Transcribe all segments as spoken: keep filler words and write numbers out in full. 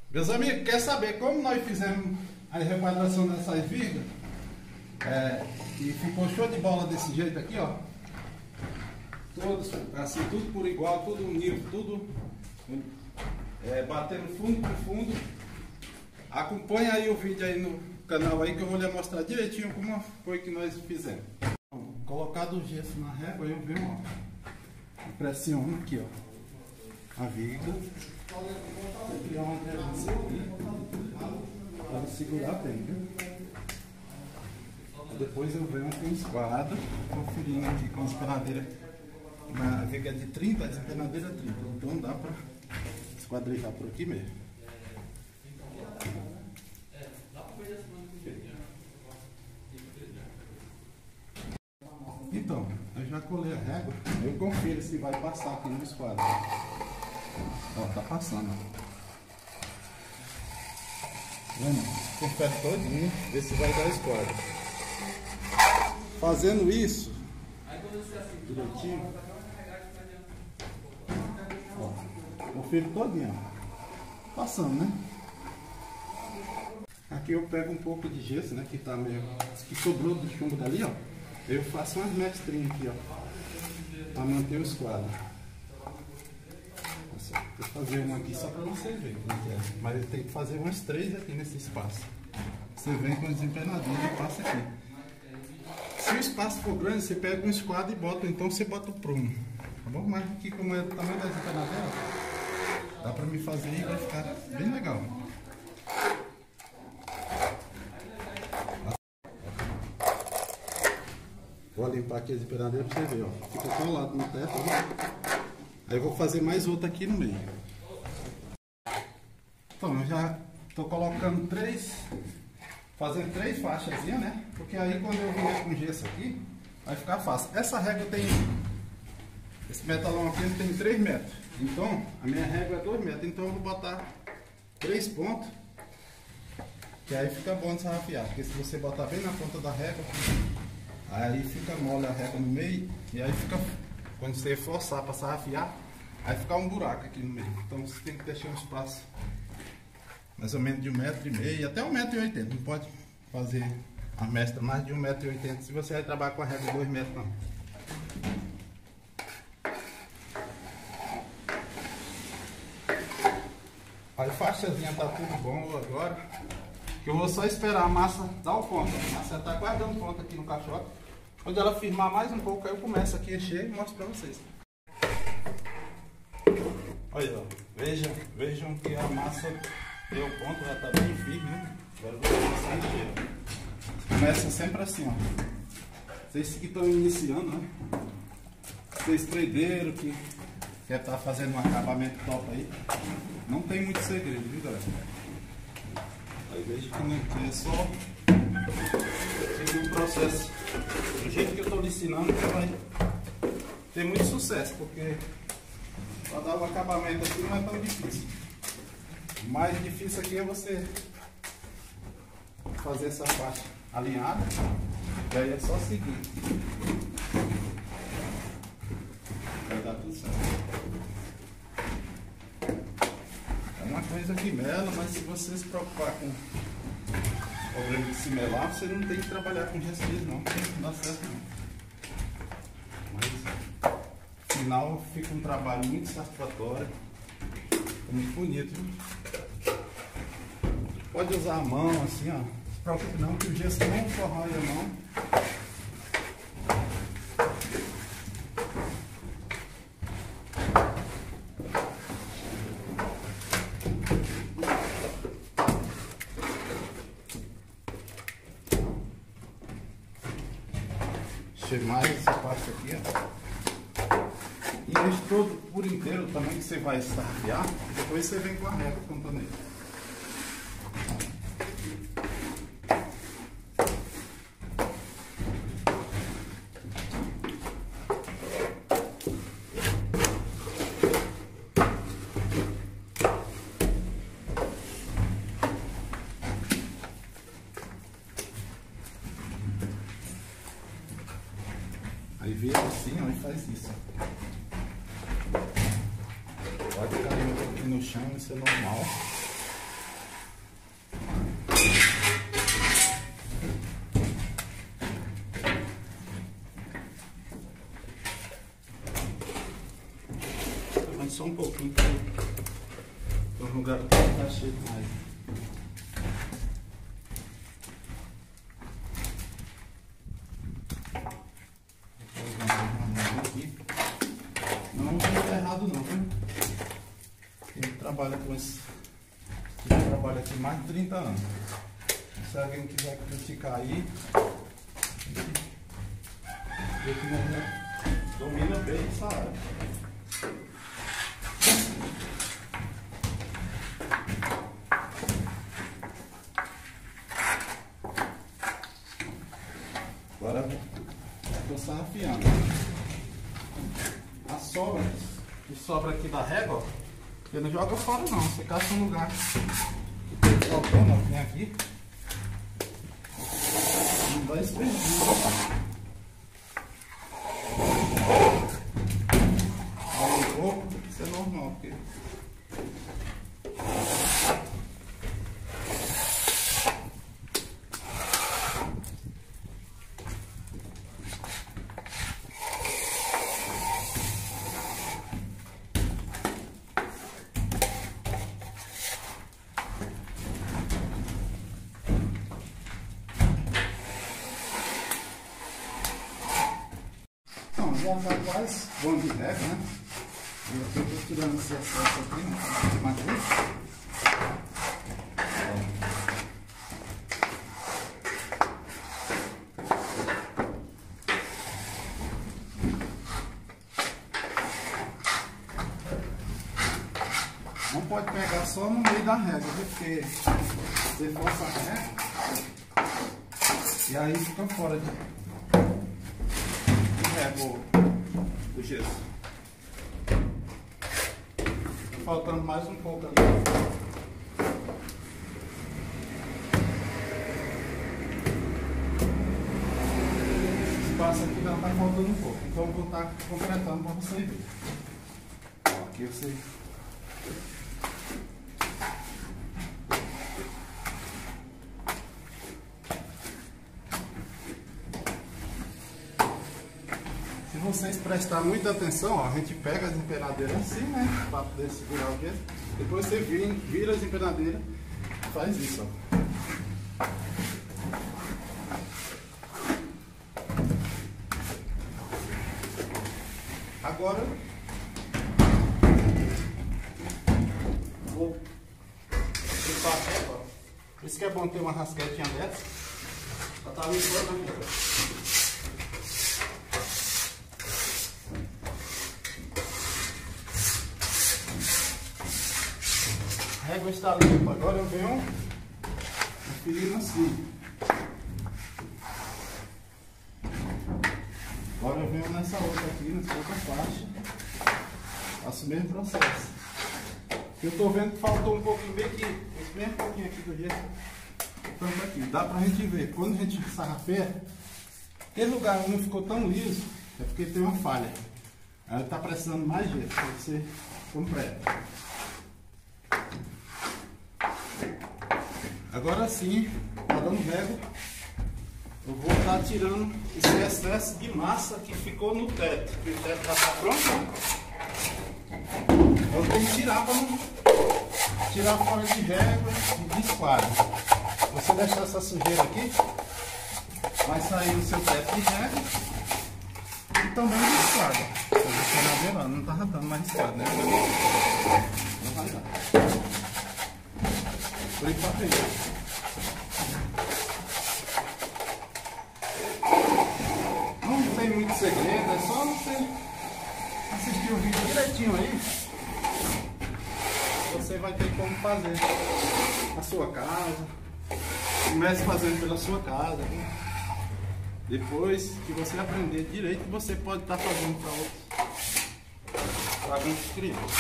Meus amigos, quer saber como nós fizemos a requadração dessas vigas? É, e ficou show de bola desse jeito aqui, ó. Todos, assim, tudo por igual, tudo unido, tudo é, batendo fundo por fundo. Acompanha aí o vídeo aí no canal aí que eu vou lhe mostrar direitinho como foi que nós fizemos. Colocado o gesso na régua, eu venho, ó, pressiono aqui, ó, a viga. Vou criar uma aderência aqui para segurar bem, viu? Depois eu venho com esquadro, conferindo aqui com a espenadeira. A viga é de trinta, a espenadeira é trinta, então dá para esquadrejar por aqui mesmo. Então, eu já colei a régua, eu confiro se vai passar aqui no esquadro. Ó, tá passando. Vamos, confere todinho, ver se vai dar esquadro. Fazendo isso direitinho, ó, confiro todinho, ó, passando, né? Aqui eu pego um pouco de gesso, né, que tá meio, que sobrou do chumbo dali, ó. Eu faço umas mestrinhas aqui, ó, para manter o esquadro. Vou fazer uma aqui só para você ver como é. Mas ele tem que fazer umas três aqui nesse espaço. Você vem com o desempenador e passa aqui. Se o espaço for grande, você pega um esquadro e bota, então você bota o prumo, tá bom? Mas aqui, como é o tamanho da desempenadeira, dá para me fazer e vai ficar bem legal. Vou limpar aqui a desempenadeira para você ver, ó. Fica colado no teto, ó. Aí eu vou fazer mais outra aqui no meio. Então, eu já estou colocando três, fazendo três faixas, né? Porque aí quando eu vier com gesso aqui, vai ficar fácil. Essa régua tem, esse metalão aqui tem três metros. Então, a minha régua é dois metros. Então eu vou botar três pontos, que aí fica bom de sarrafiar. Porque se você botar bem na ponta da régua, aí fica mole a régua no meio, e aí fica... Quando você forçar para sarrafiar, vai ficar um buraco aqui no meio. Então você tem que deixar um espaço mais ou menos de um metro e meio, até um metro e oitenta. Não pode fazer a mestra mais de um metro e oitenta se você vai trabalhar com a régua de dois metros não. A faixazinha tá tudo bom agora. Que eu vou só esperar a massa dar o ponto. A massa tá quase dando ponto aqui no caixote. Quando ela firmar mais um pouco, aí eu começo aqui a encher e mostro pra vocês. Olha, ó, vejam, vejam que a massa deu ponto, já tá bem firme, né? Agora eu vou começar a encher. Começa sempre assim, ó. Vocês que estão iniciando, né? Vocês traideiros que quer estar tá fazendo um acabamento top aí, não tem muito segredo, viu, galera? Aí veja que não é só seguir o processo do jeito que eu estou lhe ensinando, você vai ter muito sucesso, porque para dar o acabamento aqui não é tão difícil. O mais difícil aqui é você fazer essa faixa alinhada, e aí é só seguir. Vai dar tudo certo. É uma coisa que mela, mas se você se preocupar com o problema de se melar, você não tem que trabalhar com gesso não, não dá certo não. Mas no final fica um trabalho muito satisfatório, muito bonito. Pode usar a mão assim, ó. Não se preocupe não, que o gesso não forrói a mão. Encher mais essa parte aqui, ó. E enche todo por inteiro também, que você vai sarrafiar. Depois você vem com a régua pontaneira. Aí vira assim, ó, e faz isso. Pode cair um pouquinho no chão, isso é normal. um pouquinho para o lugar que tá cheio mais. Aqui. Não está errado não, viu? Quem trabalha com esse, quem trabalha aqui mais de trinta anos. Se alguém quiser criticar aí, vê que não domina bem essa área. Agora estou sarrafiando. A sobra que sobra aqui da régua, você não joga fora não, você caça um lugar que tem faltando, vem aqui. Não vai desperdício. Aí um pouco, isso é normal, porque já está quase bom de régua, né? Eu estou tirando esse excesso aqui, né? Matriz. Não pode pegar só no meio da régua, viu? Porque você força a régua e aí fica fora de régua o gesso. Tá faltando mais um pouco ali. Esse espaço aqui já está faltando um pouco, então eu vou estar completando para você ver. Ó, aqui você se vocês prestarem muita atenção, ó, a gente pega as empenadeiras assim, né, para poder segurar o gesso. Depois você vira, vira as empenadeiras e faz isso, ó. Agora vou limpar a régua. Por isso que é bom ter uma rasquetinha dessa para estar limpando a régua. A régua está limpa, agora eu venho conferindo assim. Agora eu venho nessa outra aqui, nessa outra faixa. Faço o mesmo processo. Eu estou vendo que faltou um pouquinho bem aqui, esse mesmo pouquinho aqui do gesso. Tanto aqui, dá pra gente ver. Quando a gente sarrafeia, aquele lugar não ficou tão liso, é porque tem uma falha. Aí está precisando mais gesso para você completo. Agora sim, tá dando régua, eu vou estar tirando esse excesso de massa que ficou no teto, porque o teto já está pronto. Eu tenho que tirar para não tirar fora de régua e de esquadro. Você deixar essa sujeira aqui, vai sair o seu teto de régua e também de esquadro. Eu deixei na beirada, não estava dando mais esquadro, né? Não vai dar. Por enquanto é isso. Não tem muito segredo, é só você assistir o vídeo direitinho aí. Você vai ter como fazer a sua casa. Comece fazendo pela sua casa. Né? Depois que você aprender direito, você pode estar fazendo para outros, para alguns clientes.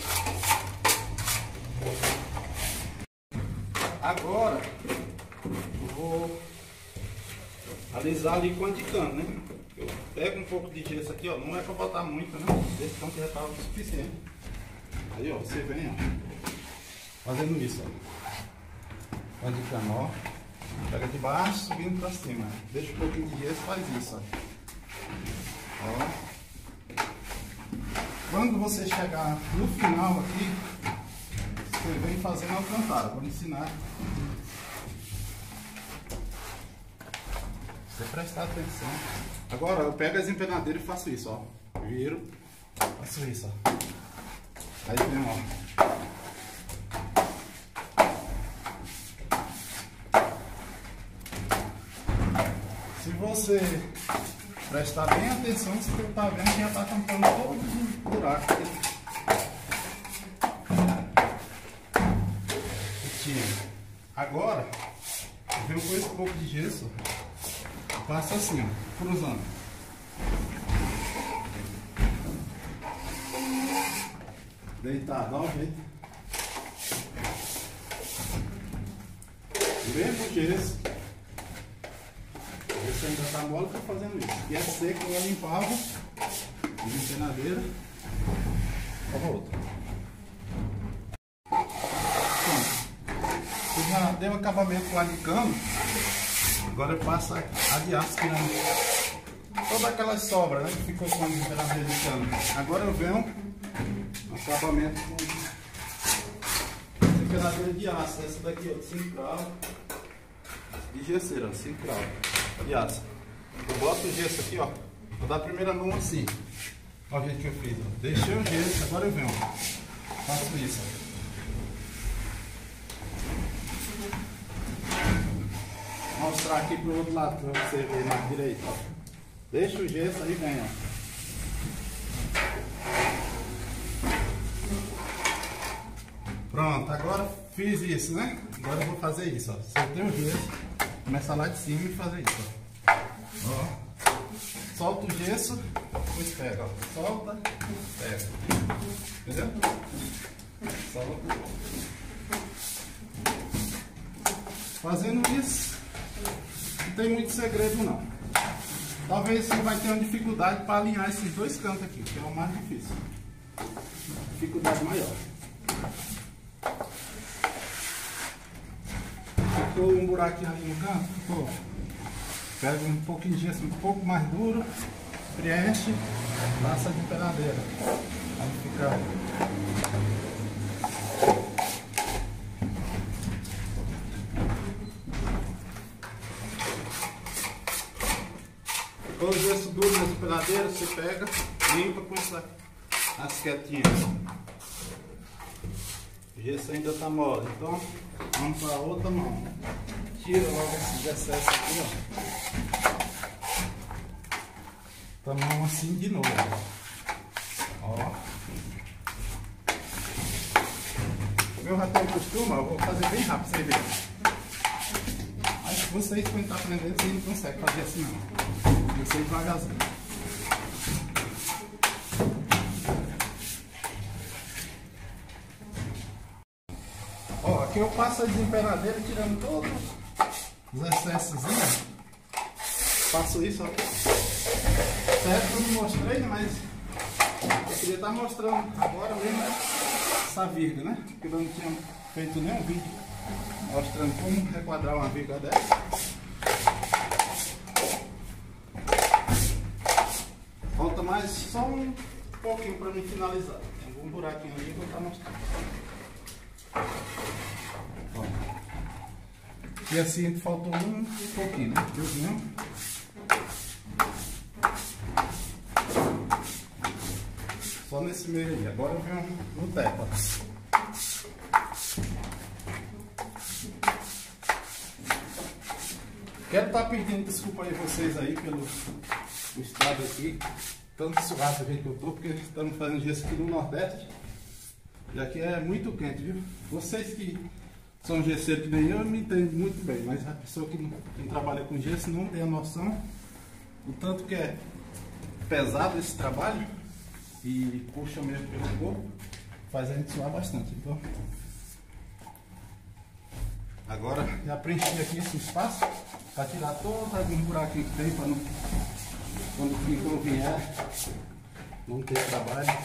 Agora eu vou alisar ali com a de cano, né? Eu pego um pouco de gesso aqui, ó, não é para botar muito, né? Esse tanto já está o suficiente. Aí, ó, você vem, ó, fazendo isso, ó. Com a de cano, ó. Pega de baixo, subindo para cima. Deixa um pouquinho de gesso, faz isso, ó. Ó. Quando você chegar no final aqui, você vem fazendo alcantada. Vou ensinar. Você prestar atenção. Agora eu pego as empenadeiras e faço isso, ó. Viro, faço isso, ó. Aí vem, ó. Se você prestar bem atenção, você tá vendo que já tá tampando todos os buracos aqui. Agora, eu venho com esse pouco de gesso, passo assim, ó, cruzando. Deitar, dá um jeito. Mesmo gesso. Esse ainda tá mole, tô fazendo isso. E é seco, eu limpava. De empenadeira. Toma outro. Eu já dei um acabamento lá de cano. Agora eu passo a de aço tirando todas aquelas sobras, né, que ficou com a empenadeira de cano. Agora eu venho um acabamento com empenadeira de aço. Essa daqui, ó, de cinco graus. De gesseira, cinco graus. De aço. Eu boto o gesso aqui, ó. Vou dar a primeira mão assim. Olha o jeito que eu fiz, ó. Deixei o gesso, agora eu venho. Faço isso, ó. Mostrar aqui pro outro lado para você ver mais direito, ó. Deixa o gesso aí, vem, ó. Pronto, agora fiz isso, né? Agora eu vou fazer isso, ó. Soltei o gesso, começa lá de cima e fazer isso, ó. Ó. Solta o gesso, depois pega, ó. Solta, pega. Entendeu? Solta. Fazendo isso, não tem muito segredo não. Talvez você vai ter uma dificuldade para alinhar esses dois cantos aqui, que é o mais difícil. Dificuldade maior. Ficou um buraquinho ali no canto? Ficou. Pega um pouquinho de gesso um pouco mais duro, preenche, passa de empenadeira. Aí fica. Ficou o gesso duro nas empenadeiras, você pega, limpa com essa, as quietinhas. O gesso ainda está mole, então vamos para a outra mão. Tira logo esses excessos aqui, ó. Outra mão assim de novo. Ó. Eu já tenho costume, eu vou fazer bem rápido pra você ver. Acho que vocês, quando estão aprendendo, vocês não conseguem fazer assim não. Eu sei devagarzinho. Ó, aqui eu passo a desempenadeira tirando todos os excessos. Faço isso, ó. Certo, eu não mostrei, mas eu queria estar mostrando agora mesmo essa virga, né? Porque eu não tinha feito nenhum vídeo mostrando como requadrar uma virga dessa. Falta mais só um pouquinho para mim finalizar. Tem um buraquinho ali que eu vou estar mostrando. Ó. E assim faltou um pouquinho, né? Viu mesmo? Só nesse meio aí. Agora eu venho no teto. Quero estar pedindo desculpa aí a vocês aí pelo o estado aqui. Tanto suado do jeito que eu tô, porque estamos fazendo gesso aqui no Nordeste. E aqui é muito quente, viu? Vocês que são gesseiros que nem eu, me entendem muito bem, mas a pessoa que não, quem trabalha com gesso não tem a noção do tanto que é pesado esse trabalho e puxa mesmo pelo corpo, faz a gente suar bastante. Então, agora já preenchi aqui esse espaço para tirar todo algum buraquinho que tem para não, quando o pintor vier, não ter trabalho.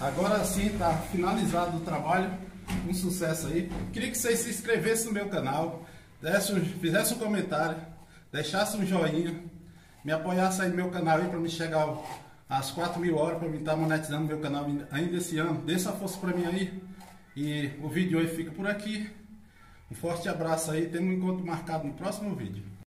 Agora sim tá finalizado o trabalho, um sucesso aí. Queria que vocês se inscrevessem no meu canal, desse, fizessem um comentário, deixassem um joinha, me apoiassem aí no meu canal aí para me chegar às quatro mil horas, para mim estar monetizando meu canal ainda esse ano. Dê essa força para mim aí. E o vídeo hoje fica por aqui. Um forte abraço aí, temos um encontro marcado no próximo vídeo.